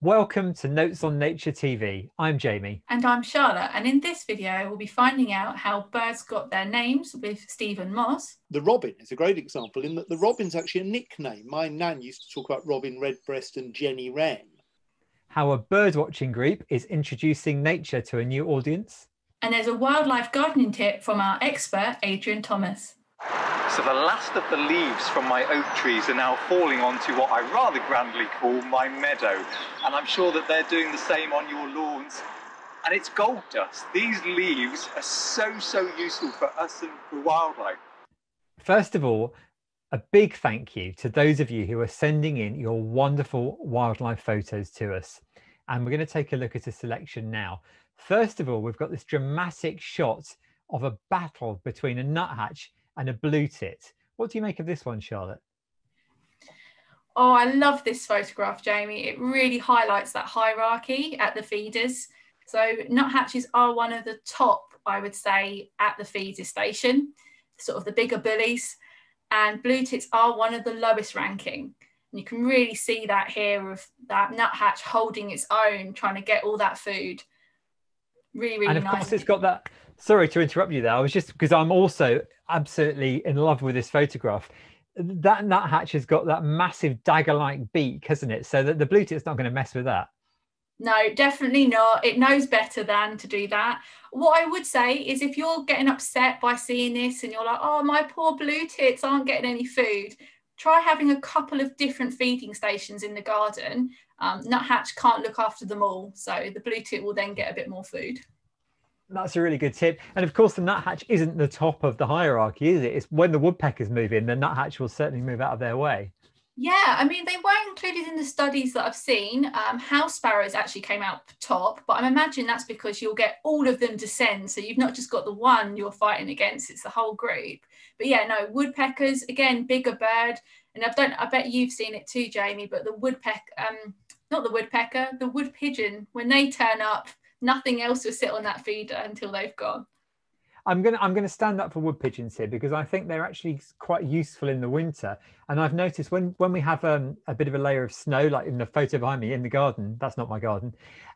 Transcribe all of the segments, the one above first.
Welcome to Notes on Nature TV. I'm Jamie. And I'm Charlotte, and in this video we'll be finding out how birds got their names with Stephen Moss. The robin is a great example in that the robin's actually a nickname. My nan used to talk about Robin Redbreast and Jenny Wren. How a birdwatching group is introducing nature to a new audience. And there's a wildlife gardening tip from our expert, Adrian Thomas. So the last of the leaves from my oak trees are now falling onto what I rather grandly call my meadow. And I'm sure that they're doing the same on your lawns. And it's gold dust. These leaves are so useful for us and for wildlife. First of all, a big thank you to those of you who are sending in your wonderful wildlife photos to us. And we're going to take a look at a selection now. First of all, we've got this dramatic shot of a battle between a nuthatch and a blue tit. What do you make of this one, Charlotte? Oh, I love this photograph, Jamie. It really highlights that hierarchy at the feeders. So nuthatches are one of the top, I would say, at the feeder station, sort of the bigger bullies, and blue tits are one of the lowest ranking. And you can really see that here of that nuthatch holding its own, trying to get all that food. Really and of nice. Course it's got that, sorry to interrupt you there, I was just, because I'm also absolutely in love with this photograph. That nuthatch has got that massive dagger-like beak, hasn't it? So that the blue tit's not going to mess with that. No, definitely not. It knows better than to do that. What I would say is if you're getting upset by seeing this and you're like, oh, my poor blue tits aren't getting any food, try having a couple of different feeding stations in the garden. Nuthatch can't look after them all, so the blue tit will then get a bit more food. That's a really good tip. And of course, the nuthatch isn't the top of the hierarchy, is it? It's when the woodpeckers move in, the nuthatch will certainly move out of their way. Yeah, I mean, they weren't included in the studies that I've seen. House sparrows actually came out top, but I imagine that's because you'll get all of them descend. So you've not just got the one you're fighting against, it's the whole group. But yeah, no, woodpeckers, again, bigger bird. And I bet you've seen it too, Jamie, but the not the woodpecker, the wood pigeon, when they turn up, nothing else will sit on that feeder until they've gone. I'm gonna stand up for wood pigeons here because I think they're actually quite useful in the winter. And I've noticed when we have a bit of a layer of snow, like in the photo behind me in the garden, that's not my garden,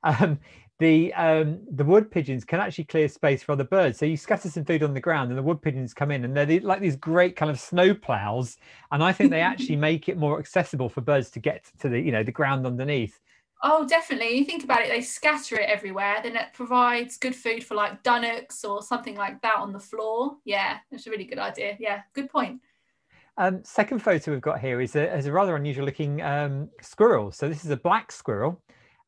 the wood pigeons can actually clear space for other birds. So you scatter some food on the ground and the wood pigeons come in and they're like these great kind of snow plows. And I think they actually make it more accessible for birds to get to the ground underneath. Oh, definitely. You think about it, they scatter it everywhere. Then it provides good food for like dunnocks or something like that on the floor. Yeah, that's a really good idea. Yeah, good point. Second photo we've got here is a rather unusual looking squirrel. So this is a black squirrel.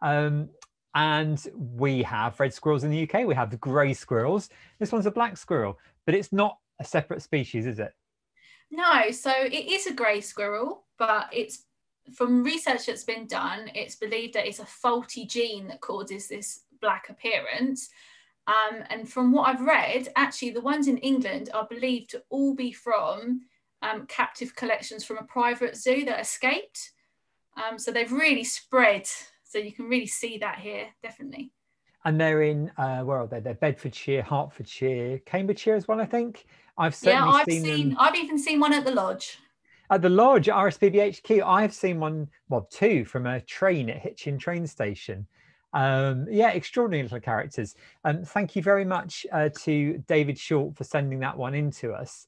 And we have red squirrels in the UK. We have the grey squirrels. This one's a black squirrel, but it's not a separate species, is it? No, so it is a grey squirrel, but it's from research that's been done, it's believed that it's a faulty gene that causes this black appearance. And from what I've read, actually the ones in England are believed to all be from captive collections from a private zoo that escaped. So they've really spread. So you can really see that here, definitely. And they're in, where are they? They're Bedfordshire, Hertfordshire, Cambridgeshire as well, I think. I've even seen one at the lodge. At the lodge at RSPB HQ, I've seen one, well, two from a train at Hitchin train station. Yeah, extraordinary little characters. Thank you very much to David Short for sending that one in to us.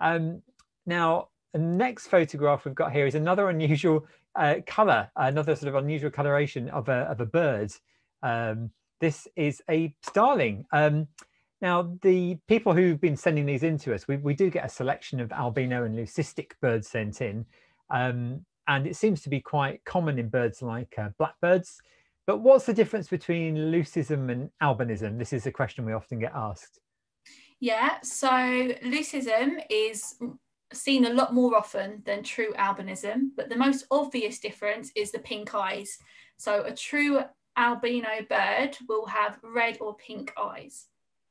Now, the next photograph we've got here is another unusual colour, another sort of unusual coloration of a bird. This is a starling. Now, the people who've been sending these in to us, we do get a selection of albino and leucistic birds sent in. And it seems to be quite common in birds like blackbirds. But what's the difference between leucism and albinism? This is a question we often get asked. Yeah, so leucism is seen a lot more often than true albinism, but the most obvious difference is the pink eyes. So a true albino bird will have red or pink eyes.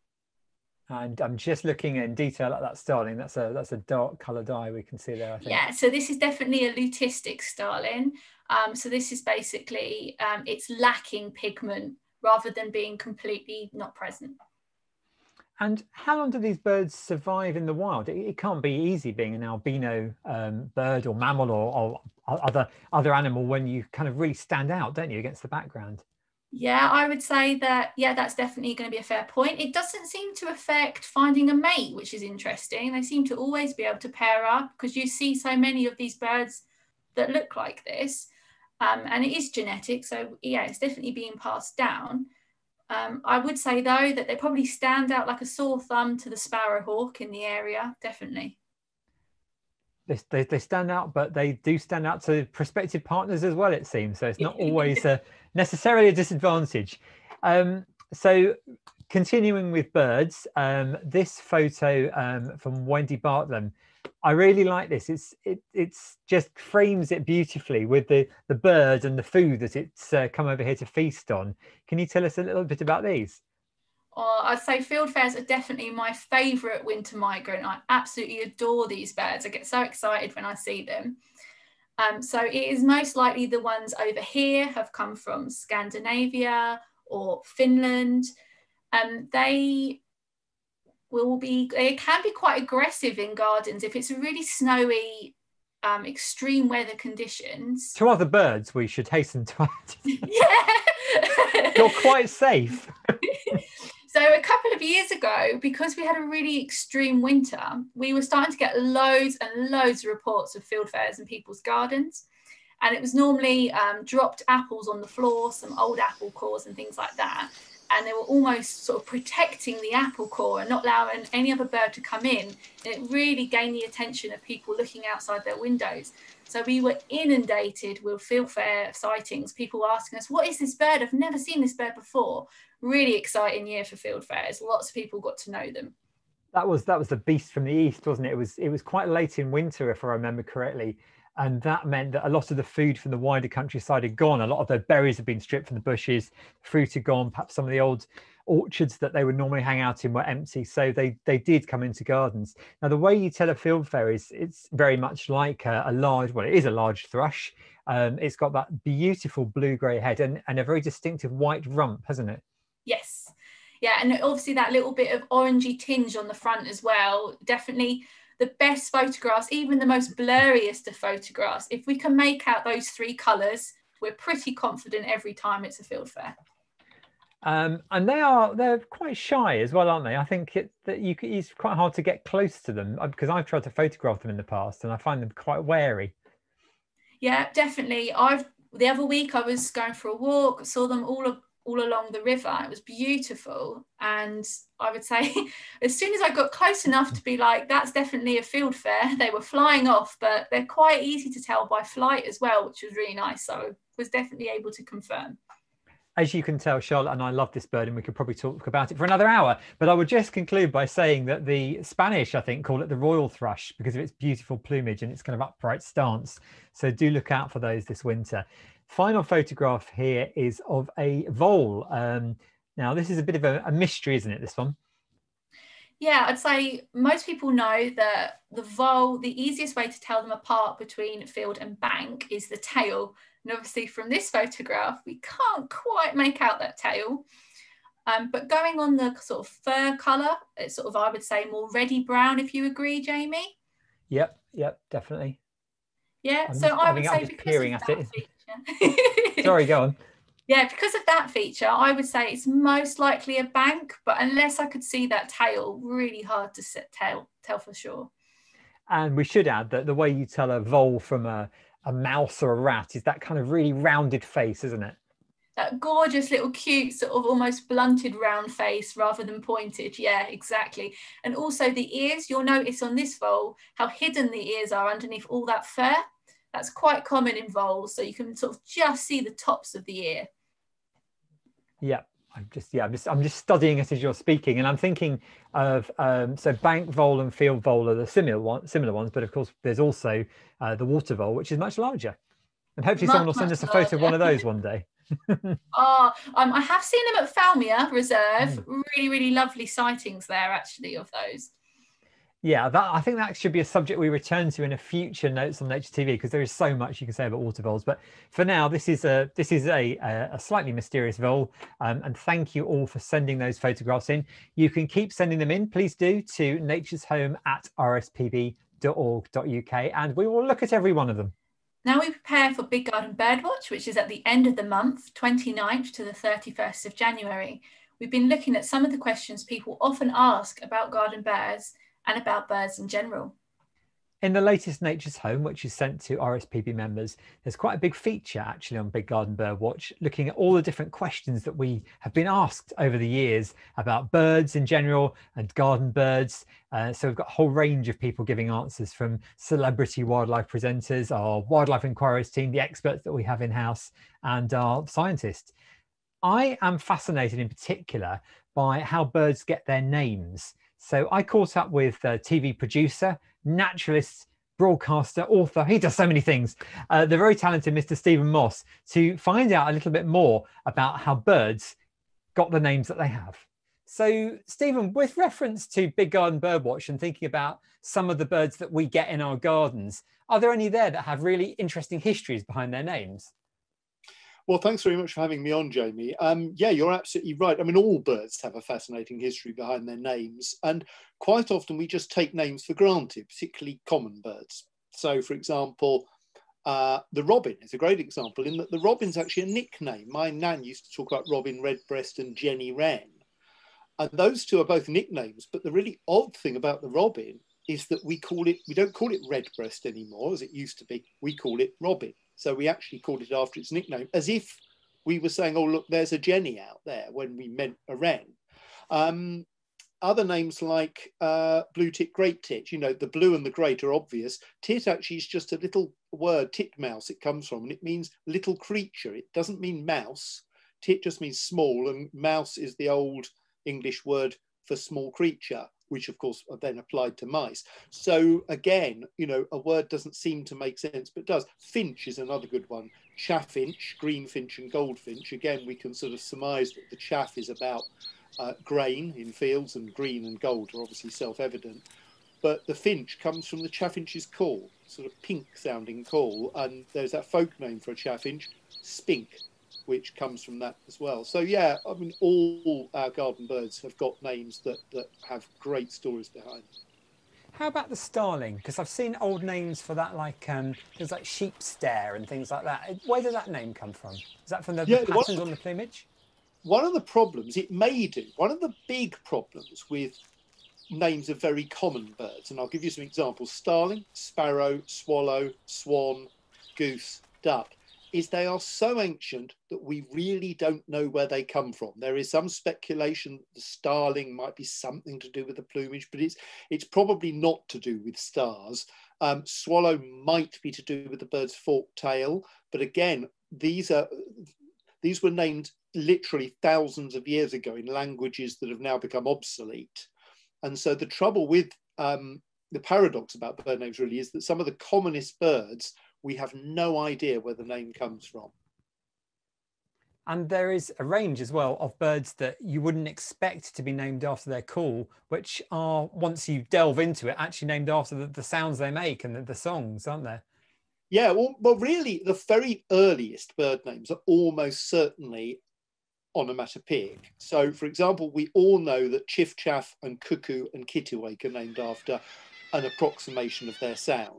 And I'm just looking in detail at that starling. That's a dark coloured eye we can see there, I think. Yeah, so this is definitely a leucistic starling. So this is basically, it's lacking pigment rather than being completely not present. And how long do these birds survive in the wild? It can't be easy being an albino bird or mammal or other animal when you kind of really stand out, don't you, against the background? Yeah, I would say that, yeah, that's definitely going to be a fair point. It doesn't seem to affect finding a mate, which is interesting. They seem to always be able to pair up because you see so many of these birds that look like this. And it is genetic. So, yeah, it's definitely being passed down. I would say, though, that they probably stand out like a sore thumb to the sparrowhawk in the area, definitely. They stand out, but they do stand out to prospective partners as well, it seems. So it's not always necessarily a disadvantage. So continuing with birds, this photo from Wendy Bartlam, I really like this. It's just frames it beautifully with the bird and the food that it's come over here to feast on. Can you tell us a little bit about these? I'd say fieldfares are definitely my favourite winter migrant. I absolutely adore these birds. I get so excited when I see them. So it is most likely the ones over here have come from Scandinavia or Finland. They can be quite aggressive in gardens if it's really snowy, extreme weather conditions. To other birds, we should hasten to add. Yeah. You're quite safe. So a couple of years ago, because we had a really extreme winter, we were starting to get loads and loads of reports of fieldfares in people's gardens. And it was normally dropped apples on the floor, some old apple cores and things like that. And they were almost sort of protecting the apple core and not allowing any other bird to come in. And it really gained the attention of people looking outside their windows. So we were inundated with fieldfare sightings, people asking us, what is this bird? I've never seen this bird before. Really exciting year for fieldfares. Lots of people got to know them. That was the beast from the east, wasn't it? It was quite late in winter, if I remember correctly. And that meant that a lot of the food from the wider countryside had gone. A lot of the berries had been stripped from the bushes, fruit had gone, perhaps some of the old orchards that they would normally hang out in were empty. So they did come into gardens. Now, the way you tell a fieldfare is it's very much like a large, well, it is a large thrush. It's got that beautiful blue-grey head and a very distinctive white rump, hasn't it? Yes. Yeah, and obviously that little bit of orangey tinge on the front as well. Definitely the best photographs, even the most blurriest of photographs, if we can make out those three colours, we're pretty confident every time it's a fieldfare. And they're quite shy as well, aren't they? I think it's quite hard to get close to them because I've tried to photograph them in the past and I find them quite wary. Yeah, definitely. The other week I was going for a walk, saw them all along the river. It was beautiful, and I would say as soon as I got close enough to be like, that's definitely a fieldfare, they were flying off. But they're quite easy to tell by flight as well, which was really nice. So I was definitely able to confirm. As you can tell, Charlotte and I love this bird, and we could probably talk about it for another hour, but I would just conclude by saying that the Spanish, I think, call it the royal thrush because of its beautiful plumage and its kind of upright stance. So do look out for those this winter. Final photograph here is of a vole. Now, this is a bit of a mystery, isn't it, this one? Yeah, I'd say most people know that the vole, the easiest way to tell them apart between field and bank is the tail. And obviously from this photograph, we can't quite make out that tail. But going on the sort of fur colour, it's sort of, I would say, more reddy brown, if you agree, Jamie. Yep, definitely. Yeah, I would say because of that feature. Sorry, go on. Yeah, because of that feature, I would say it's most likely a bank, but unless I could see that tail, really hard to tell for sure. And we should add that the way you tell a vole from a mouse or a rat is that kind of really rounded face, isn't it? That gorgeous little cute sort of almost blunted round face rather than pointed. Yeah, exactly. And also the ears, you'll notice on this vole how hidden the ears are underneath all that fur. That's quite common in voles, so you can sort of just see the tops of the ear. Yeah, I'm just studying it as you're speaking, and I'm thinking of so bank vole and field vole are the similar ones, but of course there's also the water vole, which is much larger. And hopefully someone will send us a photo of one of those one day. I have seen them at Falmere Reserve. Really, really lovely sightings there, actually, of those. Yeah, I think that should be a subject we return to in a future Notes on Nature TV, because there is so much you can say about water voles. But for now, this is a slightly mysterious vole, and thank you all for sending those photographs in. You can keep sending them in, please do, to natureshome@rspb.org.uk, and we will look at every one of them. Now we prepare for Big Garden Birdwatch, which is at the end of the month, 29th to the 31st of January. We've been looking at some of the questions people often ask about garden birds and about birds in general. In the latest Nature's Home, which is sent to RSPB members, there's quite a big feature actually on Big Garden Birdwatch, looking at all the different questions that we have been asked over the years about birds in general and garden birds. So we've got a whole range of people giving answers, from celebrity wildlife presenters, our wildlife inquiries team, the experts that we have in-house, and our scientists. I am fascinated in particular by how birds get their names. So I caught up with TV producer, naturalist, broadcaster, author, he does so many things, the very talented Mr. Stephen Moss, to find out a little bit more about how birds got the names that they have. So Stephen, with reference to Big Garden Birdwatch and thinking about some of the birds that we get in our gardens, are there any there that have really interesting histories behind their names? Well, thanks very much for having me on, Jamie. Yeah, you're absolutely right. I mean, all birds have a fascinating history behind their names, and quite often we just take names for granted, particularly common birds. So, for example, the robin is a great example in that the robin's actually a nickname. My nan used to talk about Robin Redbreast and Jenny Wren, and those two are both nicknames. But the really odd thing about the robin is that we don't call it Redbreast anymore, as it used to be. We call it robin. So we actually called it after its nickname, as if we were saying, oh, look, there's a Jenny out there, when we meant a wren. Other names like blue-tit, great tit, you know, the blue and the great are obvious. Tit actually is just a little word, titmouse it comes from, and it means little creature. It doesn't mean mouse. Tit just means small, and mouse is the old English word for small creature, which of course are then applied to mice. So again, you know, a word doesn't seem to make sense, but does. Finch is another good one. Chaffinch, greenfinch and goldfinch. Again, we can sort of surmise that the chaff is about grain in fields, and green and gold are obviously self-evident. But the finch comes from the chaffinch's call, sort of pink sounding call. And there's that folk name for a chaffinch, spink, which comes from that as well. So yeah, I mean, all our garden birds have got names that have great stories behind them. How about the starling? Because I've seen old names for that, like things like sheep stare and things like that. Where did that name come from? Is that from the patterns on the plumage? One of the problems, it may do, one of the big problems with names of very common birds, and I'll give you some examples: starling, sparrow, swallow, swan, goose, duck, is they are so ancient that we really don't know where they come from. There is some speculation that the starling might be something to do with the plumage, but it's probably not to do with stars. Swallow might be to do with the bird's forked tail, but again, these were named literally thousands of years ago in languages that have now become obsolete. And so the trouble with the paradox about bird names really is that some of the commonest birds, we have no idea where the name comes from. And there is a range as well of birds that you wouldn't expect to be named after their call, which are, once you delve into it, actually named after the sounds they make and the songs, aren't there? Yeah, well, really, the very earliest bird names are almost certainly onomatopoeic. So, for example, we all know that chiff-chaff and cuckoo and kittiwake are named after an approximation of their sound.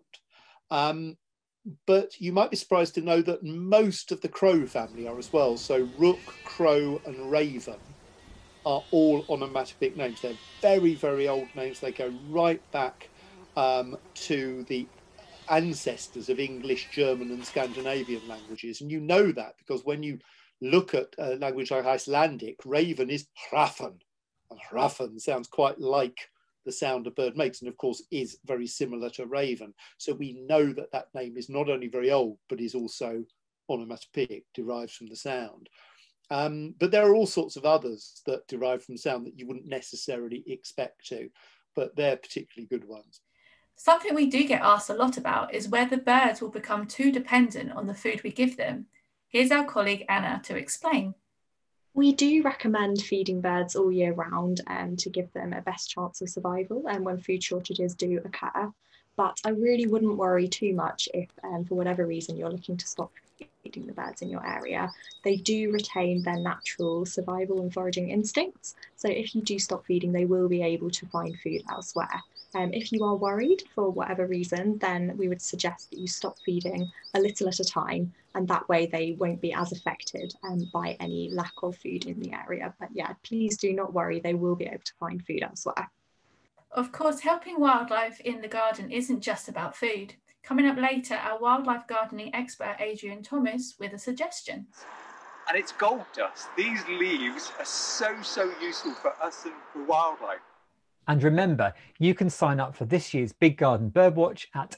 But you might be surprised to know that most of the crow family are as well. So rook, crow and raven are all onomatopoeic names. They're very, very old names. They go right back to the ancestors of English, German and Scandinavian languages. And you know that because when you look at a language like Icelandic, raven is hrafen. And hrafen sounds quite like the sound a bird makes, and of course is very similar to raven. So we know that that name is not only very old, but is also onomatopoeic, derives from the sound. But there are all sorts of others that derive from sound that you wouldn't necessarily expect to, but they're particularly good ones. Something we do get asked a lot about is whether birds will become too dependent on the food we give them. Here's our colleague Anna to explain. We do recommend feeding birds all year round to give them a best chance of survival when food shortages do occur. But I really wouldn't worry too much if, for whatever reason, you're looking to stop feeding the birds in your area. They do retain their natural survival and foraging instincts. So if you do stop feeding, they will be able to find food elsewhere. If you are worried for whatever reason, then we would suggest that you stop feeding a little at a time, and that way they won't be as affected by any lack of food in the area. But yeah, please do not worry, they will be able to find food elsewhere. Of course, helping wildlife in the garden isn't just about food. Coming up later, our wildlife gardening expert Adrian Thomas with a suggestion. And it's gold dust. These leaves are so useful for us and for wildlife. And remember, you can sign up for this year's Big Garden Birdwatch at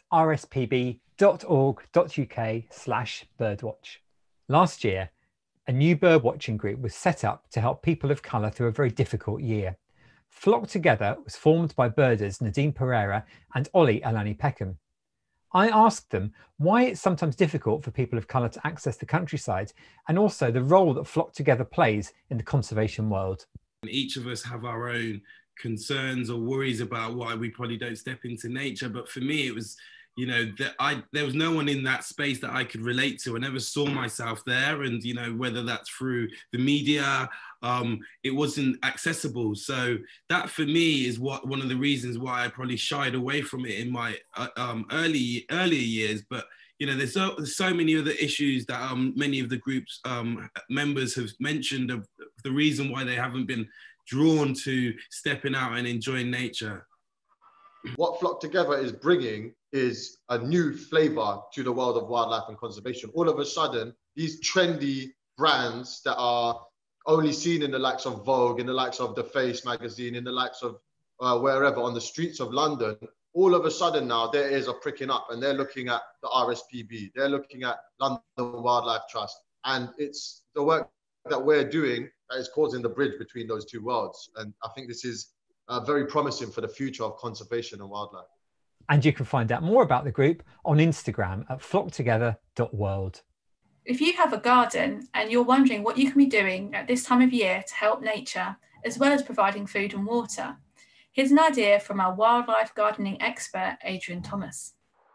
rspb.org.uk/birdwatch. Last year, a new birdwatching group was set up to help people of colour through a very difficult year. Flock Together was formed by birders Nadine Pereira and Ollie Alani Peckham. I asked them why it's sometimes difficult for people of colour to access the countryside, and also the role that Flock Together plays in the conservation world. Each of us have our own concerns or worries about why we probably don't step into nature. But for me, it was, you know, there was no one in that space that I could relate to. I never saw myself there. And, you know, whether that's through the media, it wasn't accessible. So that for me is one of the reasons why I probably shied away from it in my earlier years. But, you know, there's so many other issues that many of the group's members have mentioned of the reason why they haven't been drawn to stepping out and enjoying nature. What Flock Together is bringing is a new flavor to the world of wildlife and conservation. All of a sudden, these trendy brands that are only seen in the likes of Vogue, in the likes of The Face magazine, in the likes of wherever on the streets of London, all of a sudden now their ears are pricking up and they're looking at the RSPB, they're looking at London Wildlife Trust. And it's the work that we're doing that is causing the bridge between those two worlds. And I think this is very promising for the future of conservation and wildlife. And you can find out more about the group on Instagram at flocktogether.world. If you have a garden and you're wondering what you can be doing at this time of year to help nature, as well as providing food and water, here's an idea from our wildlife gardening expert, Adrian Thomas.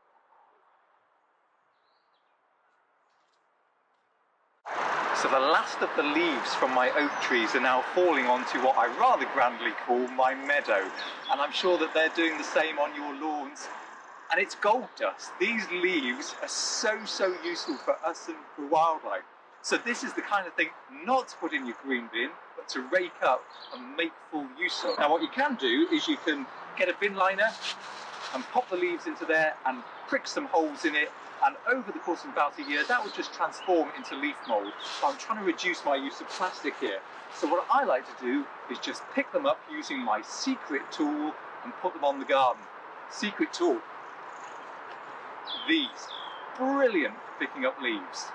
So the last of the leaves from my oak trees are now falling onto what I rather grandly call my meadow. And I'm sure that they're doing the same on your lawns. And it's gold dust. These leaves are so useful for us and for wildlife. So this is the kind of thing not to put in your green bin, but to rake up and make full use of. Now what you can do is you can get a bin liner and pop the leaves into there and prick some holes in it. And over the course of about a year, that would just transform into leaf mould. So I'm trying to reduce my use of plastic here. So what I like to do is just pick them up using my secret tool and put them on the garden. Secret tool. These. Brilliant for picking up leaves.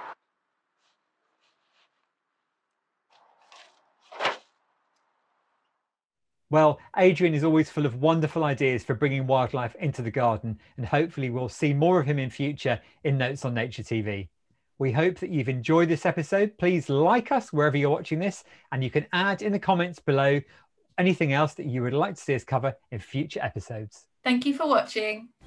Well, Adrian is always full of wonderful ideas for bringing wildlife into the garden, and hopefully we'll see more of him in future in Notes on Nature TV. We hope that you've enjoyed this episode. Please like us wherever you're watching this, and you can add in the comments below anything else that you would like to see us cover in future episodes. Thank you for watching.